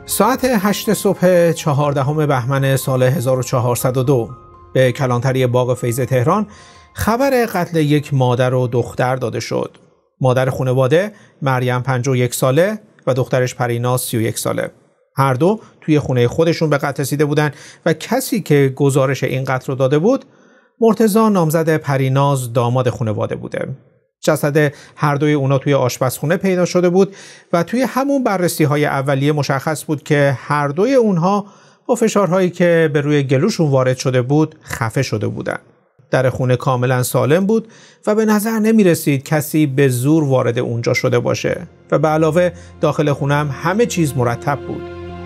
ساعت 8 صبح 14 بهمن سال 1402 به کلانتری باغ فیض تهران خبر قتل یک مادر و دختر داده شد. مادر خانواده مریم 51 ساله و دخترش پریناز 31 ساله. هر دو توی خونه خودشون به قتل رسیده بودن و کسی که گزارش این قتل رو داده بود مرتضی نامزد پریناز داماد خانواده بوده. جسد هر دوی اونا توی آشپزخونه پیدا شده بود و توی همون بررسی‌های اولیه مشخص بود که هر دوی اونها با فشارهایی که به روی گلوشون وارد شده بود خفه شده بودن. در خونه کاملا سالم بود و به نظر نمی رسید کسی به زور وارد اونجا شده باشه و به علاوه داخل خونه هم همه چیز مرتب بود.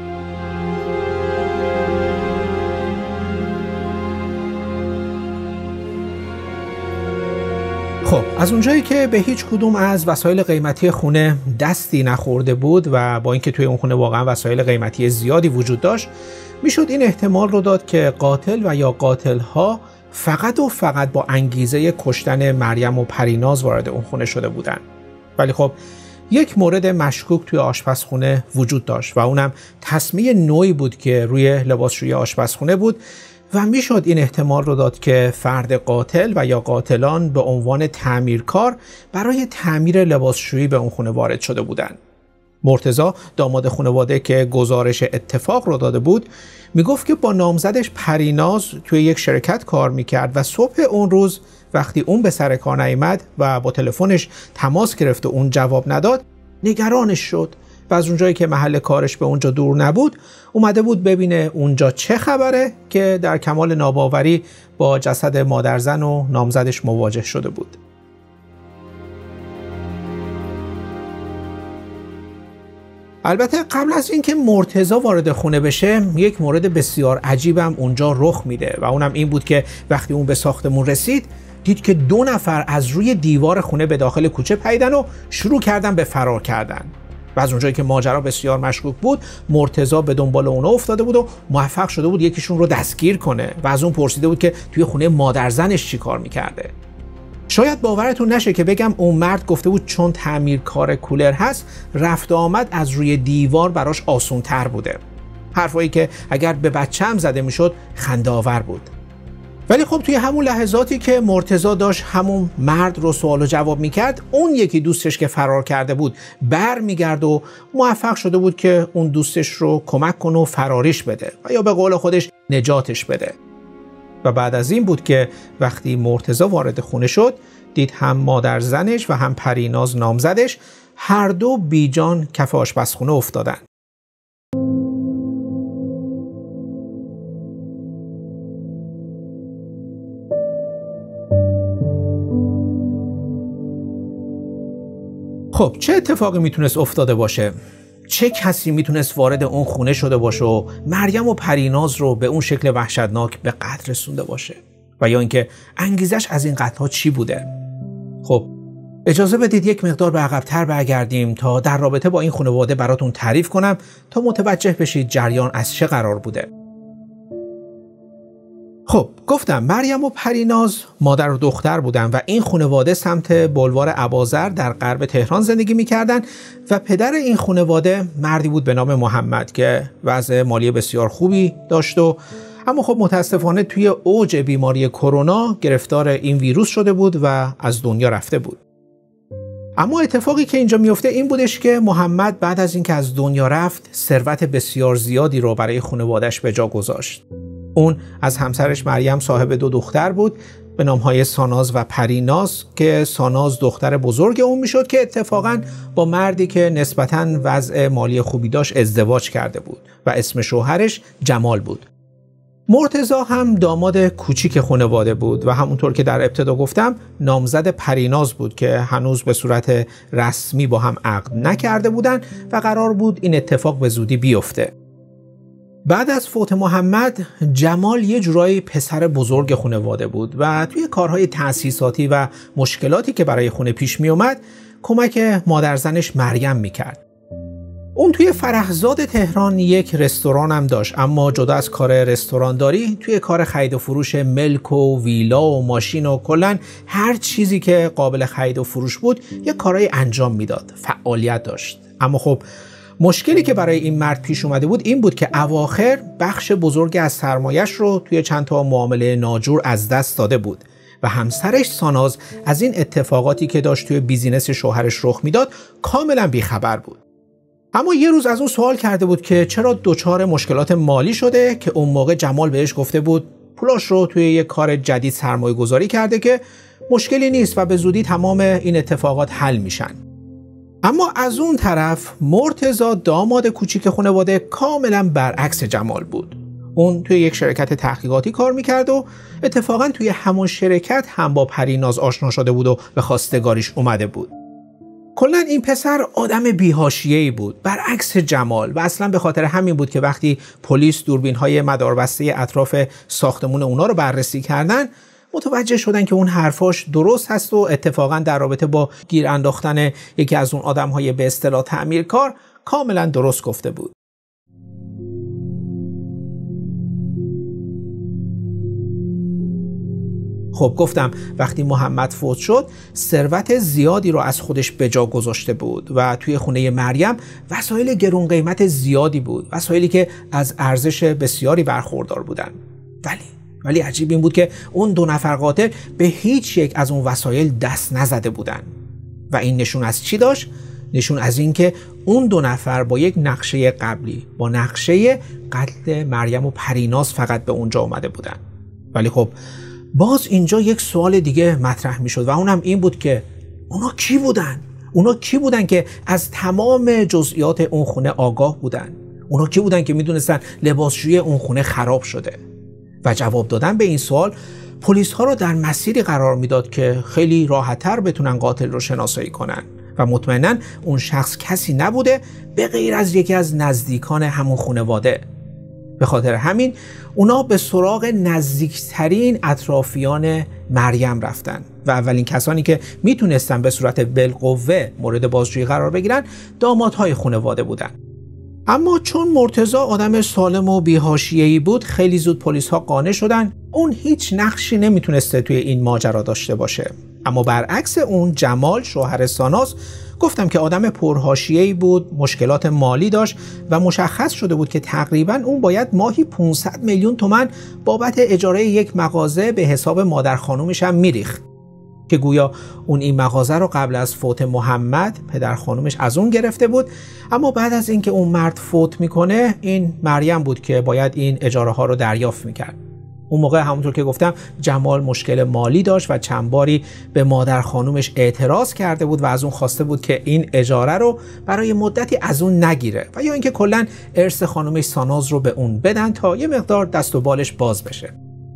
خب از اونجایی که به هیچ کدوم از وسایل قیمتی خونه دستی نخورده بود و با اینکه توی اون خونه واقعا وسایل قیمتی زیادی وجود داشت، میشد این احتمال رو داد که قاتل و یا قاتل‌ها فقط و فقط با انگیزه کشتن مریم و پریناز وارد اون خونه شده بودن. ولی خب یک مورد مشکوک توی آشپزخونه وجود داشت و اونم تسمه نوعی بود که روی لباسشویی آشپزخونه بود و میشد این احتمال رو داد که فرد قاتل و یا قاتلان به عنوان تعمیرکار برای تعمیر لباسشویی به اون خونه وارد شده بودند. مرتضی داماد خانواده که گزارش اتفاق رو داده بود میگفت که با نامزدش پریناز توی یک شرکت کار میکرد و صبح اون روز وقتی اون به سر کار نیامد و با تلفنش تماس گرفت و اون جواب نداد نگرانش شد و از اونجایی که محل کارش به اونجا دور نبود اومده بود ببینه اونجا چه خبره که در کمال ناباوری با جسد مادرزن و نامزدش مواجه شده بود. البته قبل از اینکه مرتضی وارد خونه بشه یک مورد بسیار عجیبم اونجا رخ میده و اونم این بود که وقتی اون به ساختمون رسید دید که 2 نفر از روی دیوار خونه به داخل کوچه پیدن و شروع کردن به فرار کردن. و از اونجایی که ماجرا بسیار مشکوک بود مرتضی به دنبال اونا افتاده بود و موفق شده بود یکیشون رو دستگیر کنه و از اون پرسیده بود که توی خونه مادرزنش چی کار میکرده. شاید باورتون نشه که بگم اون مرد گفته بود چون تعمیرکار کولر هست رفت آمد از روی دیوار براش آسون تر بوده. حرفایی که اگر به بچه‌م زده میشد خنده آور بود. ولی خب توی همون لحظاتی که مرتضی داشت همون مرد رو سوال و جواب میکرد اون یکی دوستش که فرار کرده بود بر میگرد و موفق شده بود که اون دوستش رو کمک کنه و فراریش بده و یا به قول خودش نجاتش بده. و بعد از این بود که وقتی مرتضی وارد خونه شد دید هم مادر زنش و هم پریناز نامزدش هر دو بیجان کف آشپزخونه افتادن. خب چه اتفاقی میتونست افتاده باشه؟ چه کسی میتونست وارد اون خونه شده باشه و مریم و پریناز رو به اون شکل وحشتناک به قتل رسونده باشه؟ و یا اینکه انگیزش از این قتل‌ها چی بوده؟ خب اجازه بدید یک مقدار به عقب‌تر برگردیم تا در رابطه با این خانواده براتون تعریف کنم تا متوجه بشید جریان از چه قرار بوده. خب گفتم مریم و پریناز مادر و دختر بودن و این خانواده سمت بلوار اباذر در غرب تهران زندگی می‌کردن و پدر این خانواده مردی بود به نام محمد که وضع مالی بسیار خوبی داشت و اما خب متاسفانه توی اوج بیماری کرونا گرفتار این ویروس شده بود و از دنیا رفته بود. اما اتفاقی که اینجا میفته این بودش که محمد بعد از اینکه از دنیا رفت ثروت بسیار زیادی رو برای خانواده‌اش به جا گذاشت. اون از همسرش مریم صاحب 2 دختر بود به نامهای ساناز و پریناز که ساناز دختر بزرگ اون میشد که اتفاقاً با مردی که نسبتاً وضع مالی خوبی داشت ازدواج کرده بود و اسم شوهرش جمال بود. مرتضی هم داماد کوچیک خانواده بود و همونطور که در ابتدا گفتم نامزد پریناز بود که هنوز به صورت رسمی با هم عقد نکرده بودن و قرار بود این اتفاق به زودی بیفته. بعد از فوت محمد جمال یه جورایی پسر بزرگ خانواده بود و توی کارهای تأسیساتی و مشکلاتی که برای خونه پیش می اومد کمک مادرزنش مریم میکرد. اون توی فرهزاد تهران یک رستوران هم داشت اما جدا از کار رستورانداری توی کار خرید و فروش ملک و ویلا و ماشین و کلن هر چیزی که قابل خرید و فروش بود یه کارهای انجام میداد، فعالیت داشت. اما خب مشکلی که برای این مرد پیش اومده بود این بود که اواخر بخش بزرگی از سرمایش رو توی چند تا معامله ناجور از دست داده بود و همسرش ساناز از این اتفاقاتی که داشت توی بیزینس شوهرش رخ میداد کاملا بیخبر بود. اما یه روز از اون سوال کرده بود که چرا دچار مشکلات مالی شده که اون موقع جمال بهش گفته بود پولاش رو توی یه کار جدید سرمایه گذاری کرده که مشکلی نیست و به زودی تمام این اتفاقات حل میشن. اما از اون طرف مرتضی داماد کوچیک خانواده کاملا برعکس جمال بود. اون توی یک شرکت تحقیقاتی کار میکرد و اتفاقا توی همون شرکت هم با پریناز آشنا شده بود و به خواستگاریش اومده بود. کلا این پسر آدم بی‌حاشیه‌ای بود برعکس جمال و اصلا به خاطر همین بود که وقتی پلیس دوربین‌های مداربسته اطراف ساختمون اونا رو بررسی کردن متوجه شدن که اون حرفاش درست هست و اتفاقا در رابطه با گیر انداختن یکی از اون آدم‌های به اصطلاح تعمیرکار کاملا درست گفته بود. خب گفتم وقتی محمد فوت شد ثروت زیادی رو از خودش به جا گذاشته بود و توی خونه مریم وسایل گرون قیمت زیادی بود، وسایلی که از ارزش بسیاری برخوردار بودن. ولی عجیب این بود که اون دو نفر قاتل به هیچ یک از اون وسایل دست نزده بودن و این نشون از چی داشت؟ نشون از این که اون دو نفر با یک نقشه قبلی، با نقشه قتل مریم و پریناز فقط به اونجا اومده بودن. ولی خب باز اینجا یک سوال دیگه مطرح می شد و اونم این بود که اونا کی بودن؟ اونا کی بودن که از تمام جزئیات اون خونه آگاه بودن؟ اونا کی بودن که می دونستن لباسشویی اون خونه خراب شده؟ و جواب دادن به این سوال پلیس ها رو در مسیری قرار میداد که خیلی راحت‌تر بتونن قاتل رو شناسایی کنن و مطمئناً اون شخص کسی نبوده به غیر از یکی از نزدیکان همون خانواده. به خاطر همین اونا به سراغ نزدیکترین اطرافیان مریم رفتن و اولین کسانی که میتونستن به صورت بالقوه مورد بازجویی قرار بگیرن دامادهای خانواده بودن. اما چون مرتضی آدم سالم و بی‌حاشیه‌ای بود خیلی زود پلیس ها قانع شدن اون هیچ نقشی نمیتونسته توی این ماجرا داشته باشه. اما برعکس اون جمال شوهر ساناز گفتم که آدم پرحاشیه‌ای بود، مشکلات مالی داشت و مشخص شده بود که تقریباً اون باید ماهی 500 میلیون تومان بابت اجاره یک مغازه به حساب مادر خانومش هم میریخت که گویا اون این مغازه رو قبل از فوت محمد پدر خانومش از اون گرفته بود. اما بعد از اینکه اون مرد فوت میکنه این مریم بود که باید این اجاره ها رو دریافت میکرد. اون موقع همونطور که گفتم جمال مشکل مالی داشت و چند باری به مادر خانومش اعتراض کرده بود و از اون خواسته بود که این اجاره رو برای مدتی از اون نگیره و یا اینکه کلا ارث خانومش ساناز رو به اون بدن تا یه مقدار دست و بالش باز بشه.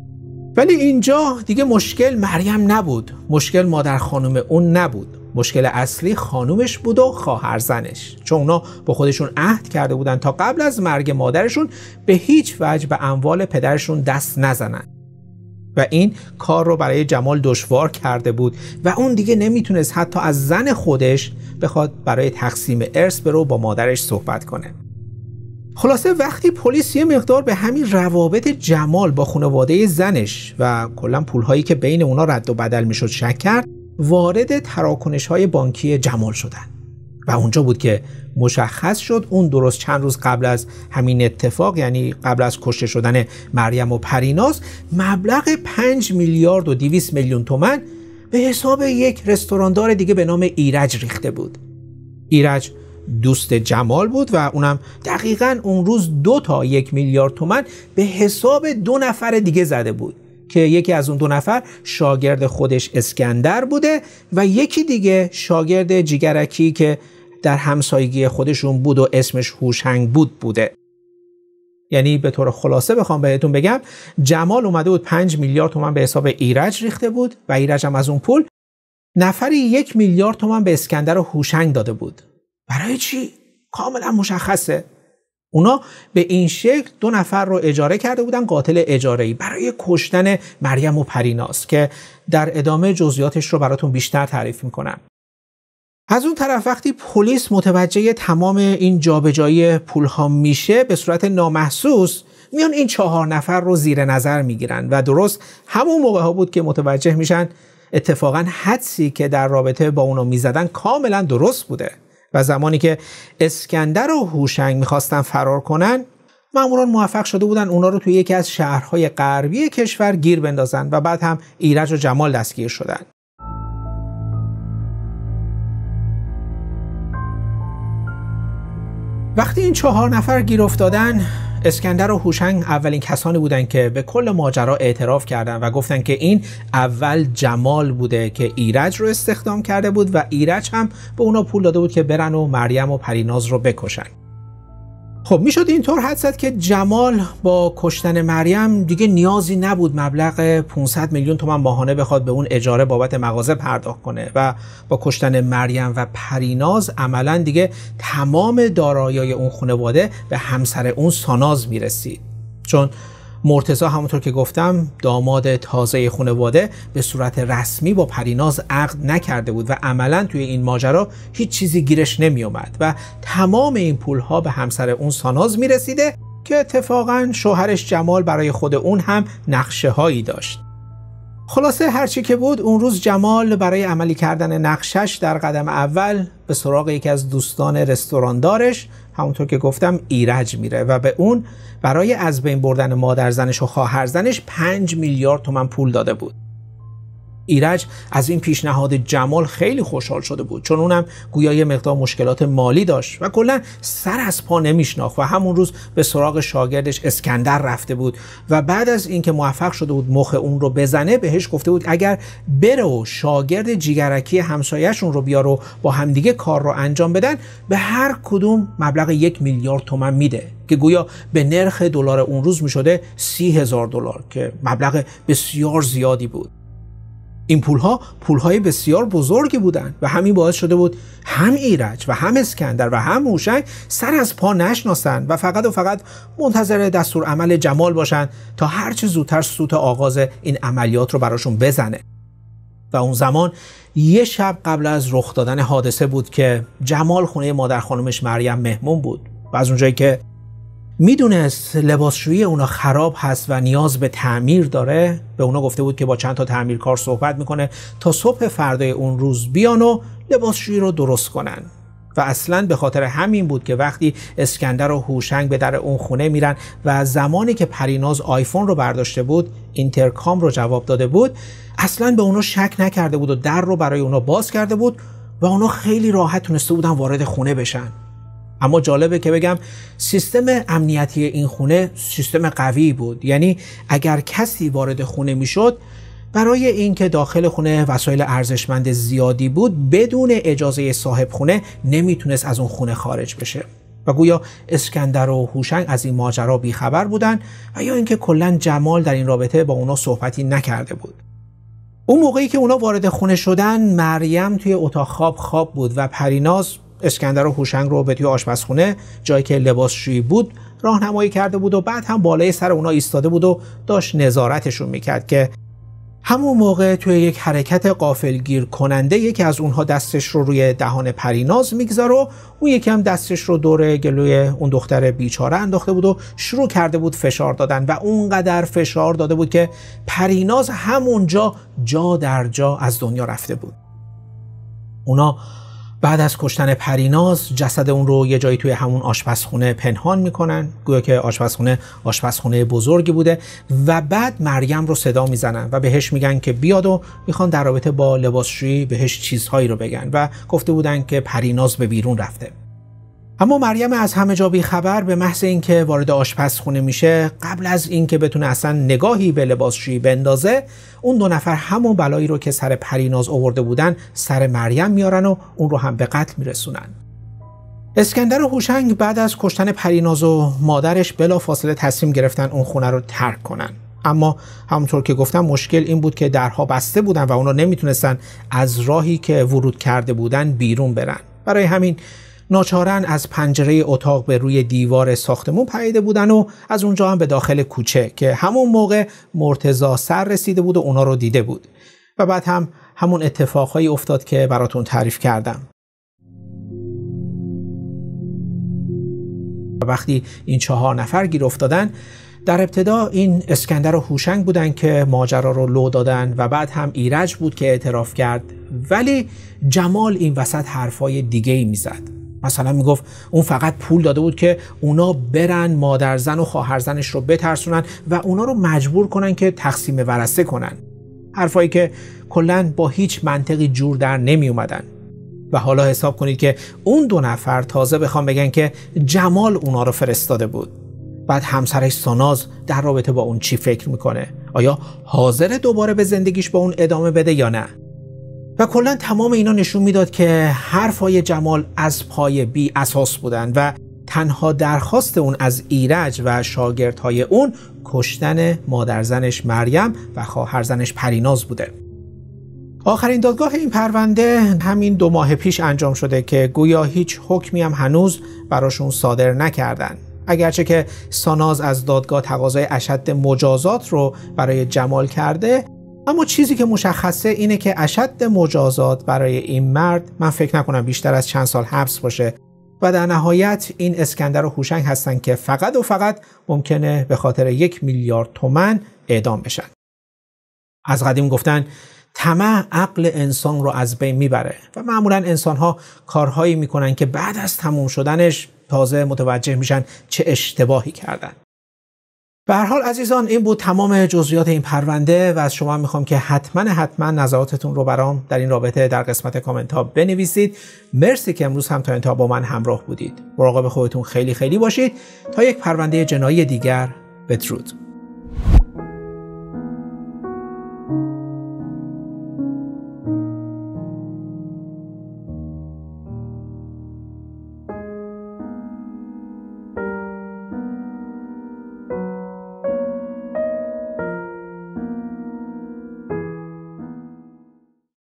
ولی اینجا دیگه مشکل مریم نبود، مشکل مادر خانوم اون نبود، مشکل اصلی خانومش بود و خواهر زنش، چون اونا با خودشون عهد کرده بودن تا قبل از مرگ مادرشون به هیچ وجه به اموال پدرشون دست نزنن و این کار رو برای جمال دشوار کرده بود و اون دیگه نمیتونست حتی از زن خودش بخواد برای تقسیم ارث برو با مادرش صحبت کنه. خلاصه وقتی پلیس یه مقدار به همین روابط جمال با خانواده زنش و کلا پولهایی که بین اونا رد و بدل میشد شک کرد، وارد تراکنش‌های بانکی جمال شدن و اونجا بود که مشخص شد اون درست چند روز قبل از همین اتفاق، یعنی قبل از کشته شدن مریم و پریناز، مبلغ 5 میلیارد و 200 میلیون تومان به حساب یک رستوراندار دیگه به نام ایرج ریخته بود. ایرج دوست جمال بود و اونم دقیقاً اون روز 2 تا 1 میلیارد تومان به حساب 2 نفر دیگه زده بود که یکی از اون 2 نفر شاگرد خودش اسکندر بوده و یکی دیگه شاگرد جیگرکی که در همسایگی خودشون بود و اسمش هوشنگ بوده. یعنی به طور خلاصه بخوام بهتون بگم جمال اومده بود 5 میلیارد تومان به حساب ایرج ریخته بود و ایرج هم از اون پول نفری 1 میلیارد تومان به اسکندر و هوشنگ داده بود. برای چی؟ کاملا مشخصه. اونا به این شکل 2 نفر رو اجاره کرده بودن قاتل اجاره‌ای برای کشتن مریم و پریناز که در ادامه جزئیاتش رو براتون بیشتر تعریف میکنم. از اون طرف وقتی پلیس متوجه تمام این جابجایی پولها میشه به صورت نامحسوس میان این 4 نفر رو زیر نظر میگیرن و درست همون موقع ها بود که متوجه میشن اتفاقا حدسی که در رابطه با اونا میزدن کاملا درست بوده و زمانی که اسکندر و هوشنگ میخواستن فرار کنن، ماموران موفق شده بودن اونا رو توی یکی از شهرهای غربی کشور گیر بندازن و بعد هم ایرج و جمال دستگیر شدن. وقتی این 4 نفر گیر افتادن، اسکندر و هوشنگ اولین کسانی بودن که به کل ماجرا اعتراف کردن و گفتن که این اول جمال بوده که ایرج رو استخدام کرده بود و ایرج هم به اونا پول داده بود که برن و مریم و پریناز رو بکشن. خب میشد اینطور حدس زد که جمال با کشتن مریم دیگه نیازی نبود مبلغ 500 میلیون تومان ماهانه بخواد به اون اجاره بابت مغازه پرداخت کنه و با کشتن مریم و پریناز عملا دیگه تمام دارایی‌های اون خانواده به همسر اون ساناز میرسید، چون مرتضی همونطور که گفتم داماد تازه خانواده به صورت رسمی با پریناز عقد نکرده بود و عملا توی این ماجرا هیچ چیزی گیرش نمی اومد و تمام این پولها به همسر اون ساناز می رسیده که اتفاقا شوهرش جمال برای خود اون هم نقشه هایی داشت. خلاصه هرچی که بود، اون روز جمال برای عملی کردن نقشش در قدم اول به سراغ یکی از دوستان رستوراندارش، همونطور که گفتم ایرج میره و به اون برای از بین بردن مادر زنش و خواهر زنش 5 میلیارد تومان پول داده بود. ایرج از این پیشنهاد جمال خیلی خوشحال شده بود، چون اونم گویا یه مقدار مشکلات مالی داشت و کلا سر از پا نمیشناخت و همون روز به سراغ شاگردش اسکندر رفته بود و بعد از اینکه موفق شده بود مخ اون رو بزنه بهش گفته بود اگر بره و شاگرد جیگرکی همسایه‌شون رو بیاره و با همدیگه کار رو انجام بدن، به هر کدوم مبلغ 1 میلیارد تومان میده که گویا به نرخ دلار اون روز میشده 30,000 دلار که مبلغ بسیار زیادی بود. این پولهای بسیار بزرگی بودند و همین باعث شده بود هم ایرج و هم اسکندر و هم هوشنگ سر از پا نشناسن و فقط منتظر دستور عمل جمال باشن تا هرچه زودتر سوت آغاز این عملیات رو براشون بزنه. و اون زمان یه شب قبل از رخ دادن حادثه بود که جمال خونه مادر خانومش مریم مهمون بود و از اونجایی که میدونست لباسشویی اونا خراب هست و نیاز به تعمیر داره، به اونا گفته بود که با چند تا تعمیرکار صحبت میکنه تا صبح فردای اون روز بیان و لباسشویی رو درست کنن. و اصلا به خاطر همین بود که وقتی اسکندر و هوشنگ به در اون خونه میرن و زمانی که پریناز آیفون رو برداشته بود، اینترکام رو جواب داده بود، اصلا به اونا شک نکرده بود و در رو برای اونا باز کرده بود و اونا خیلی راحت تونسته بودن وارد خونه بشن. اما جالبه که بگم سیستم امنیتی این خونه سیستم قوی بود، یعنی اگر کسی وارد خونه میشد، برای اینکه داخل خونه وسایل ارزشمند زیادی بود، بدون اجازه صاحب خونه نمیتونست از اون خونه خارج بشه. و گویا اسکندر و هوشنگ از این ماجرا بیخبر بودن و یا اینکه کلا جمال در این رابطه با اونا صحبتی نکرده بود. اون موقعی که اونا وارد خونه شدن، مریم توی اتاق خواب بود و پریناز اسکندر و هوشنگ رو به توی آشپزخونه، جایی که لباسشویی بود، راهنمایی کرده بود و بعد هم بالای سر اونا ایستاده بود و داشت نظارتشون میکرد که همون موقع توی یک حرکت غافلگیر کننده یکی از اونها دستش رو روی دهان پریناز میگذاره و اون یکی هم دستش رو دور گلوی اون دختر بیچاره انداخته بود و شروع کرده بود فشار دادن و اونقدر فشار داده بود که پریناز همونجا جا در جا از دنیا رفته بود. اونا بعد از کشتن پریناز جسد اون رو یه جایی توی همون آشپزخونه پنهان میکنن، گویا که آشپزخونه بزرگی بوده، و بعد مریم رو صدا میزنن و بهش میگن که بیاد و میخوان در رابطه با لباسشویی بهش چیزهایی رو بگن و گفته بودن که پریناز به بیرون رفته. اما مریم از همه جا بی خبر به محض اینکه وارد آشپزخونه میشه، قبل از اینکه بتونه اصلا نگاهی به لباسشویی بندازه، اون 2 نفر همون بلایی رو که سر پریناز آورده بودن سر مریم میارن و اون رو هم به قتل میرسونن. اسکندر و هوشنگ بعد از کشتن پریناز و مادرش بلافاصله تصمیم گرفتن اون خونه رو ترک کنن. اما همونطور که گفتم مشکل این بود که درها بسته بودن و اونا نمیتونستن از راهی که ورود کرده بودن بیرون برن. برای همین ناچارن از پنجره اتاق به روی دیوار ساختمون پریده بودن و از اونجا هم به داخل کوچه که همون موقع مرتضی سر رسیده بود و اونا رو دیده بود و بعد هم همون اتفاقهایی افتاد که براتون تعریف کردم. وقتی این 4 نفر گیر افتادن، در ابتدا این اسکندر و هوشنگ بودن که ماجرا رو لو دادن و بعد هم ایرج بود که اعتراف کرد، ولی جمال این وسط حرفای دیگه‌ای میزد. مثلا میگفت اون فقط پول داده بود که اونا برن مادرزن و خواهرزنش رو بترسونن و اونا رو مجبور کنن که تقسیم ورثه کنن. حرفایی که کلاً با هیچ منطقی جور در نمی اومدن. و حالا حساب کنید که اون 2 نفر تازه بخوام بگن که جمال اونا رو فرستاده بود. بعد همسرش ساناز در رابطه با اون چی فکر میکنه؟ آیا حاضر دوباره به زندگیش با اون ادامه بده یا نه؟ و کلا تمام اینا نشون میداد که حرفای جمال از پای بی اساس بودن و تنها درخواست اون از ایرج و شاگردهای اون کشتن مادرزنش مریم و خواهرزنش پریناز بوده. آخرین دادگاه این پرونده همین 2 ماه پیش انجام شده که گویا هیچ حکمی هم هنوز براشون صادر نکردن. اگرچه که ساناز از دادگاه تقاضای اشد مجازات رو برای جمال کرده، اما چیزی که مشخصه اینه که اشد مجازات برای این مرد من فکر نکنم بیشتر از چند سال حبس باشه و در نهایت این اسکندر و هوشنگ هستن که فقط و فقط ممکنه به خاطر 1 میلیارد تومان اعدام بشن. از قدیم گفتن طمع عقل انسان رو از بین میبره و معمولا انسان‌ها کارهایی میکنن که بعد از تموم شدنش تازه متوجه میشن چه اشتباهی کردن. به هر حال عزیزان، این بود تمام جزئیات این پرونده و از شما میخوام که حتما نظراتتون رو برام در این رابطه در قسمت کامنت ها بنویسید. مرسی که امروز هم تا انتها با من همراه بودید. مراقب خودتون خیلی باشید. تا یک پرونده جنایی دیگر، بدرود.